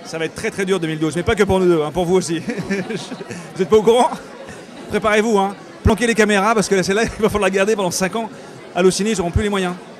Ça va être très très dur 2012, mais pas que pour nous deux, hein, pour vous aussi. Vous n'êtes pas au courant? Préparez-vous, hein. Planquez les caméras parce que celle-là, il va falloir la garder pendant 5 ans. Allociné, ils n'auront plus les moyens.